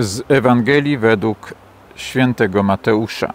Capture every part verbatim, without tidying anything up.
Z Ewangelii według świętego Mateusza.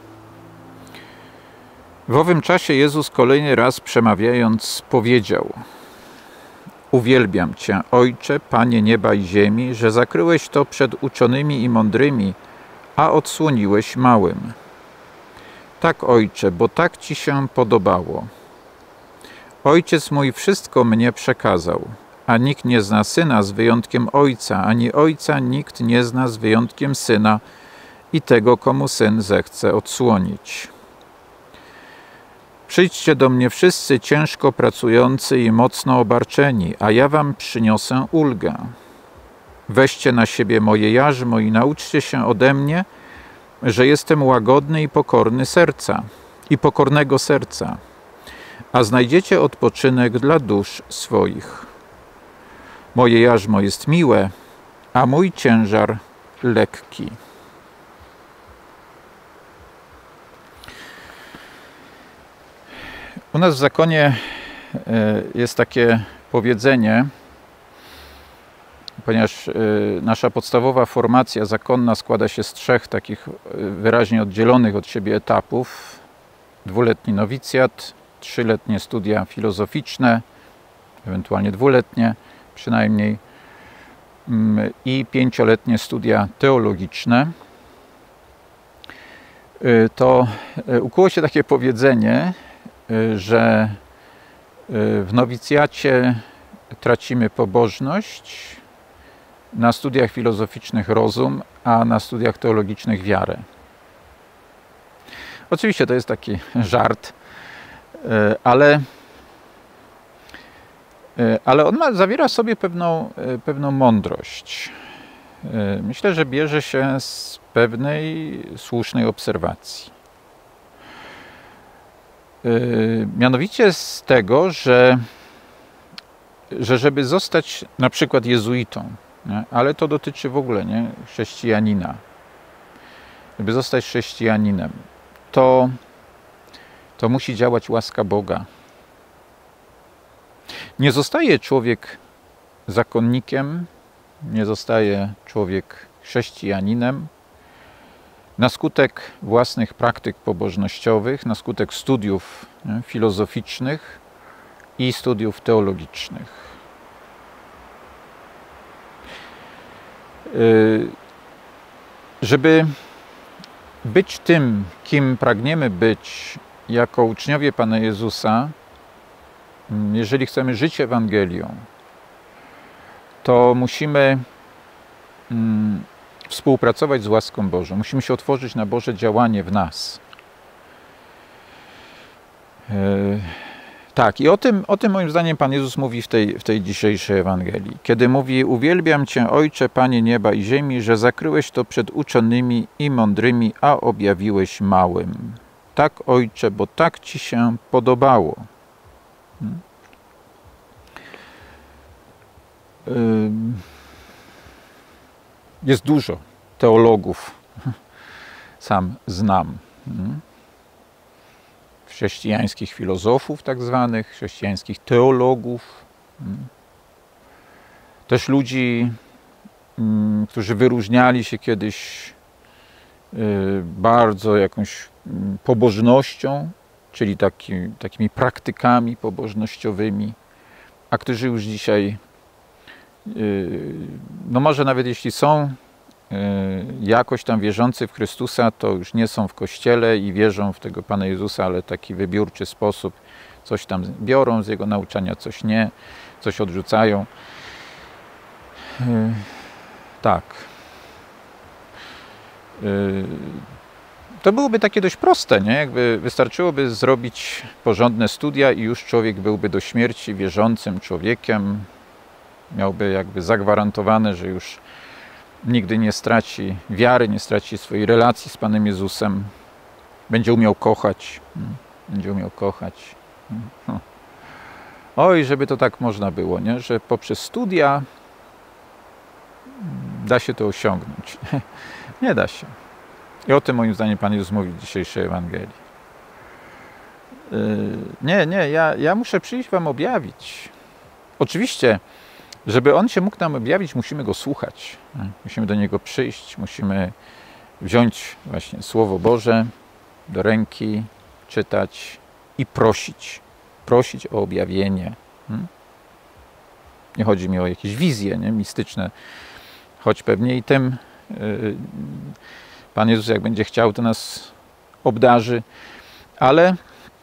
W owym czasie Jezus kolejny raz przemawiając powiedział: Uwielbiam Cię, Ojcze, Panie nieba i ziemi, że zakryłeś to przed uczonymi i mądrymi, a odsłoniłeś małym. Tak, Ojcze, bo tak Ci się podobało. Ojciec mój wszystko mnie przekazał, a nikt nie zna Syna z wyjątkiem Ojca, ani Ojca nikt nie zna z wyjątkiem Syna i tego, komu Syn zechce odsłonić. Przyjdźcie do mnie wszyscy ciężko pracujący i mocno obarczeni, a ja wam przyniosę ulgę. Weźcie na siebie moje jarzmo i nauczcie się ode mnie, że jestem łagodny i pokorny serca, i pokornego serca, a znajdziecie odpoczynek dla dusz swoich. Moje jarzmo jest miłe, a mój ciężar lekki. U nas w zakonie jest takie powiedzenie, ponieważ nasza podstawowa formacja zakonna składa się z trzech takich wyraźnie oddzielonych od siebie etapów. Dwuletni nowicjat, trzyletnie studia filozoficzne, ewentualnie dwuletnie przynajmniej, i pięcioletnie studia teologiczne. To ukuło się takie powiedzenie, że w nowicjacie tracimy pobożność, na studiach filozoficznych rozum, a na studiach teologicznych wiarę. Oczywiście to jest taki żart, ale, ale on ma, zawiera w sobie pewną, pewną mądrość. Myślę, że bierze się z pewnej słusznej obserwacji. Mianowicie z tego, że, że żeby zostać na przykład jezuitą, nie? Ale to dotyczy w ogóle nie? chrześcijanina, żeby zostać chrześcijaninem, to, to musi działać łaska Boga. Nie zostaje człowiek zakonnikiem, nie zostaje człowiek chrześcijaninem na skutek własnych praktyk pobożnościowych, na skutek studiów nie, filozoficznych i studiów teologicznych. Yy, żeby być tym, kim pragniemy być jako uczniowie Pana Jezusa, jeżeli chcemy żyć Ewangelią, to musimy mm, współpracować z łaską Bożą. Musimy się otworzyć na Boże działanie w nas. Yy, tak, i o tym, o tym moim zdaniem Pan Jezus mówi w tej, w tej dzisiejszej Ewangelii. Kiedy mówi: Uwielbiam Cię, Ojcze, Panie nieba i ziemi, że zakryłeś to przed uczonymi i mądrymi, a objawiłeś małym. Tak, Ojcze, bo tak Ci się podobało. Hmm? Yy, Jest dużo teologów, sam znam, chrześcijańskich filozofów tak zwanych, chrześcijańskich teologów, też ludzi, którzy wyróżniali się kiedyś bardzo jakąś pobożnością, czyli taki, takimi praktykami pobożnościowymi, a którzy już dzisiaj, no może nawet jeśli są jakoś tam wierzący w Chrystusa, to już nie są w Kościele i wierzą w tego Pana Jezusa, ale w taki wybiórczy sposób. Coś tam biorą z Jego nauczania, coś nie, coś odrzucają. Tak. To byłoby takie dość proste, nie? Jakby wystarczyłoby zrobić porządne studia i już człowiek byłby do śmierci wierzącym człowiekiem. Miałby jakby zagwarantowane, że już nigdy nie straci wiary, nie straci swojej relacji z Panem Jezusem. Będzie umiał kochać. Będzie umiał kochać. Oj, żeby to tak można było, nie? Że poprzez studia da się to osiągnąć. Nie da się. I o tym moim zdaniem Pan Jezus mówi w dzisiejszej Ewangelii. Nie, nie, ja, ja muszę przyjść wam objawić. Oczywiście Żeby On się mógł nam objawić, musimy Go słuchać. Musimy do Niego przyjść, musimy wziąć właśnie Słowo Boże do ręki, czytać i prosić. Prosić o objawienie. Nie chodzi mi o jakieś wizje nie? mistyczne, choć pewnie i tym yy, Pan Jezus, jak będzie chciał, to nas obdarzy, ale,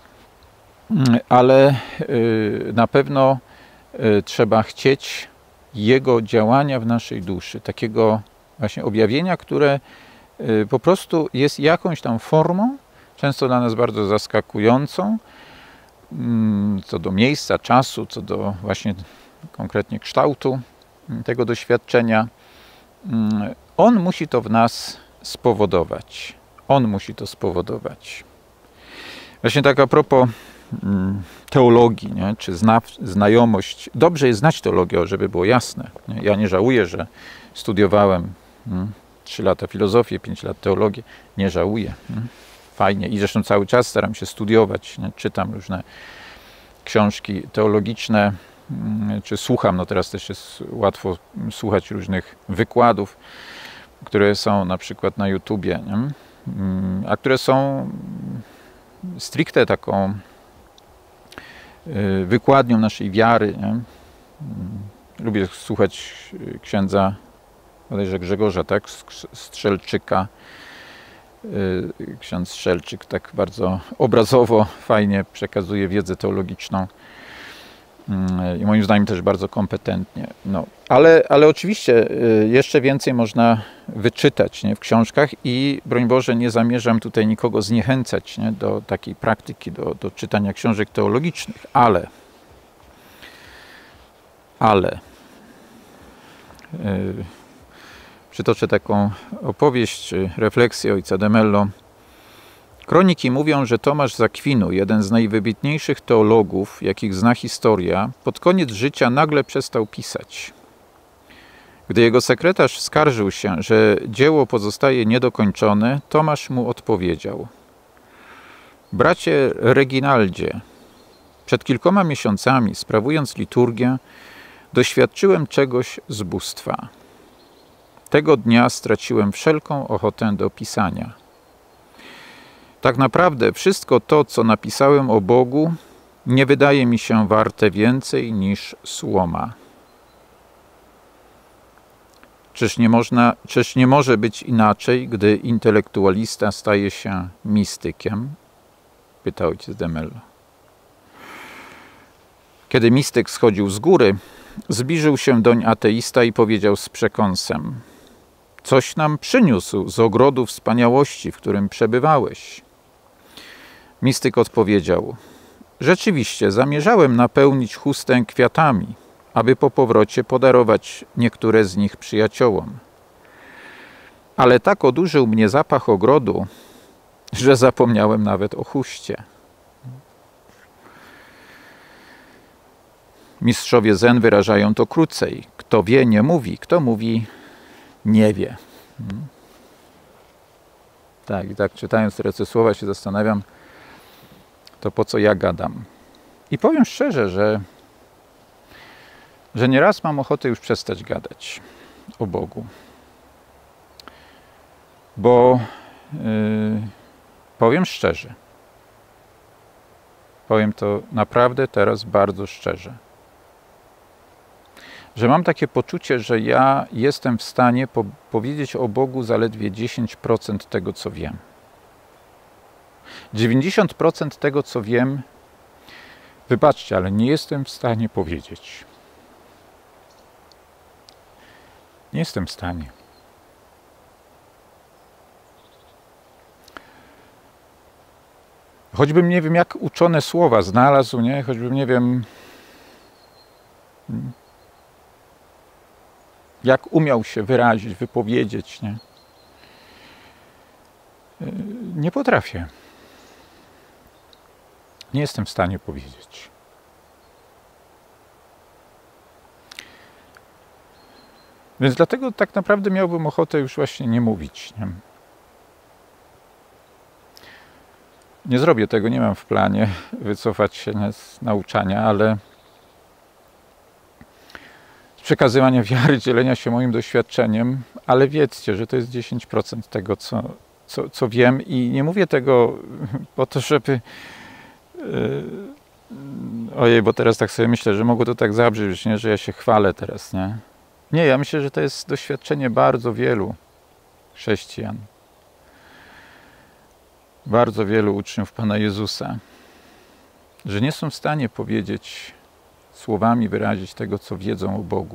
ale yy, na pewno yy, trzeba chcieć Jego działania w naszej duszy, takiego właśnie objawienia, które yy, po prostu jest jakąś tam formą, często dla nas bardzo zaskakującą, yy, co do miejsca, czasu, co do właśnie konkretnie kształtu tego doświadczenia. On musi to w nas spowodować. On musi to spowodować. Właśnie tak a propos teologii, nie? Czy zna, znajomość. Dobrze jest znać teologię, żeby było jasne. Nie? Ja nie żałuję, że studiowałem trzy lata filozofię, pięć lat teologię. Nie żałuję. Nie? Fajnie. I zresztą cały czas staram się studiować. Nie? Czytam różne książki teologiczne, czy słucham, no teraz też jest łatwo słuchać różnych wykładów, które są na przykład na YouTubie, nie? A które są stricte taką wykładnią naszej wiary. Nie? Lubię słuchać księdza bodajże Grzegorza, tak? Strzelczyka. Ksiądz Strzelczyk tak bardzo obrazowo, fajnie przekazuje wiedzę teologiczną. I moim zdaniem też bardzo kompetentnie. No, ale, ale oczywiście jeszcze więcej można wyczytać nie, w książkach i broń Boże nie zamierzam tutaj nikogo zniechęcać nie, do takiej praktyki, do, do czytania książek teologicznych, ale ale yy, przytoczę taką opowieść, refleksję ojca de Mello. Kroniki mówią, że Tomasz z Akwinu, jeden z najwybitniejszych teologów, jakich zna historia, pod koniec życia nagle przestał pisać. Gdy jego sekretarz skarżył się, że dzieło pozostaje niedokończone, Tomasz mu odpowiedział: Bracie Reginaldzie, przed kilkoma miesiącami, sprawując liturgię, doświadczyłem czegoś z bóstwa. Tego dnia straciłem wszelką ochotę do pisania. Tak naprawdę wszystko to, co napisałem o Bogu, nie wydaje mi się warte więcej niż słoma. Czyż nie można, czyż nie może być inaczej, gdy intelektualista staje się mistykiem? Pytał ojciec de Mello. Kiedy mistyk schodził z góry, zbliżył się doń ateista i powiedział z przekąsem: Coś nam przyniósł z ogrodu wspaniałości, w którym przebywałeś. Mistyk odpowiedział: Rzeczywiście, zamierzałem napełnić chustę kwiatami, aby po powrocie podarować niektóre z nich przyjaciołom. Ale tak odurzył mnie zapach ogrodu, że zapomniałem nawet o chuście. Mistrzowie zen wyrażają to krócej. Kto wie, nie mówi. Kto mówi, nie wie. Hmm. Tak, i tak czytając te słowa się zastanawiam, to po co ja gadam. I powiem szczerze, że, że nieraz mam ochotę już przestać gadać o Bogu. Bo yy, powiem szczerze, powiem to naprawdę teraz bardzo szczerze, że mam takie poczucie, że ja jestem w stanie po powiedzieć o Bogu zaledwie dziesięć procent tego, co wiem. dziewięćdziesiąt procent tego, co wiem, wybaczcie, ale nie jestem w stanie powiedzieć. Nie jestem w stanie. Choćbym nie wiem, jak uczone słowa znalazł, nie? Choćbym nie wiem, jak umiał się wyrazić, wypowiedzieć, nie? Nie potrafię. Nie jestem w stanie powiedzieć. Więc dlatego tak naprawdę miałbym ochotę już właśnie nie mówić. Nie, nie zrobię tego, nie mam w planie wycofać się z nauczania, ale z przekazywania wiary, dzielenia się moim doświadczeniem, ale wiedzcie, że to jest dziesięć procent tego, co, co, co wiem i nie mówię tego po to, żeby yy, ojej, bo teraz tak sobie myślę, że mogło to tak zabrzmieć, nie, że ja się chwalę teraz, nie? Nie, ja myślę, że to jest doświadczenie bardzo wielu chrześcijan, bardzo wielu uczniów Pana Jezusa, że nie są w stanie powiedzieć, słowami wyrazić tego, co wiedzą o Bogu.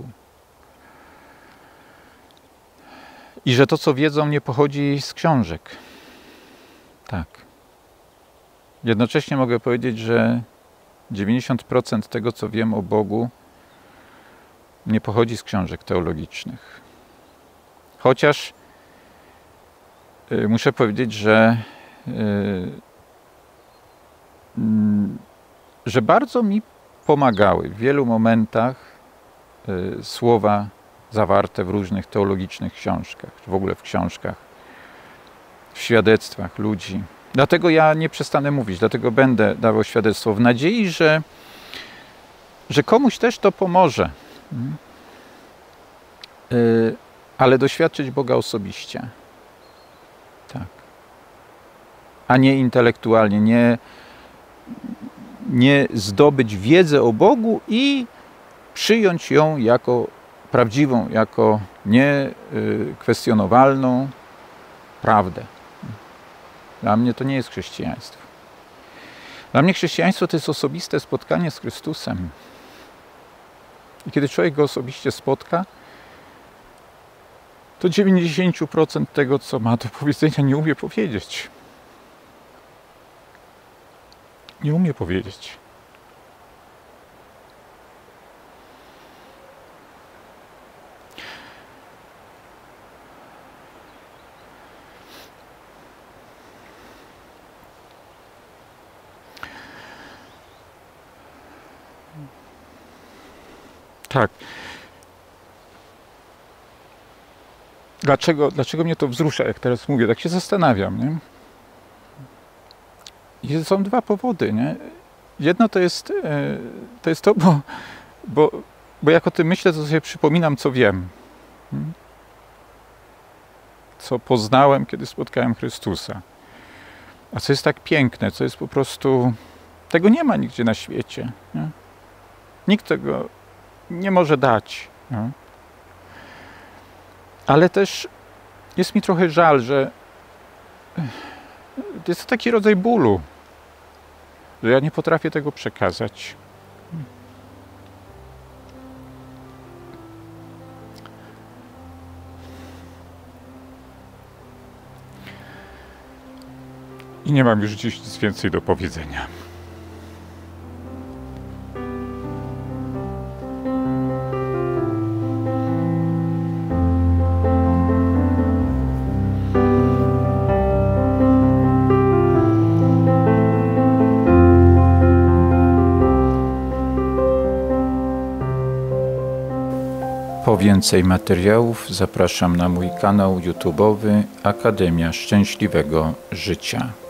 I że to, co wiedzą, nie pochodzi z książek. Tak. Jednocześnie mogę powiedzieć, że dziewięćdziesiąt procent tego, co wiem o Bogu, nie pochodzi z książek teologicznych. Chociaż y, muszę powiedzieć, że y, y, że bardzo mi pomagały w wielu momentach y, słowa zawarte w różnych teologicznych książkach, czy w ogóle w książkach, w świadectwach ludzi. Dlatego ja nie przestanę mówić, dlatego będę dawał świadectwo w nadziei, że, że komuś też to pomoże. Y, ale doświadczyć Boga osobiście. Tak. A nie intelektualnie, nie nie zdobyć wiedzę o Bogu i przyjąć ją jako prawdziwą, jako niekwestionowalną prawdę. Dla mnie to nie jest chrześcijaństwo. Dla mnie chrześcijaństwo to jest osobiste spotkanie z Chrystusem. I kiedy człowiek go osobiście spotka, to dziewięćdziesiąt procent tego, co ma do powiedzenia, nie umie powiedzieć. Nie umie powiedzieć. Tak. Dlaczego, dlaczego mnie to wzrusza, jak teraz mówię? Tak się zastanawiam, nie? I są dwa powody, nie? Jedno to jest to, jest to bo, bo, bo jak o tym myślę, to sobie przypominam, co wiem. Co poznałem, kiedy spotkałem Chrystusa. A co jest tak piękne, co jest po prostu... Tego nie ma nigdzie na świecie. Nie? Nikt tego nie może dać. Nie? Ale też jest mi trochę żal, że jest to taki rodzaj bólu, że ja nie potrafię tego przekazać. I nie mam już dziś nic więcej do powiedzenia. Po więcej materiałów zapraszam na mój kanał YouTube'owy Akademia Szczęśliwego Życia.